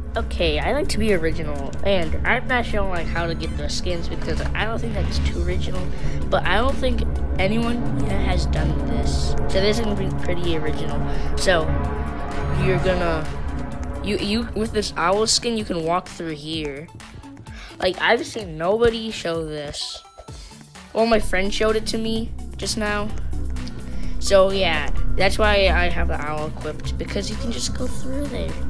Okay, I like to be original, and I'm not showing like how to get the skins because I don't think that's too original. But I don't think anyone has done this, so this is gonna be pretty original. So you're gonna you with this owl skin, you can walk through here. Like I've seen nobody show this. Well, my friend showed it to me just now. So yeah, that's why I have the owl equipped because you can just go through there.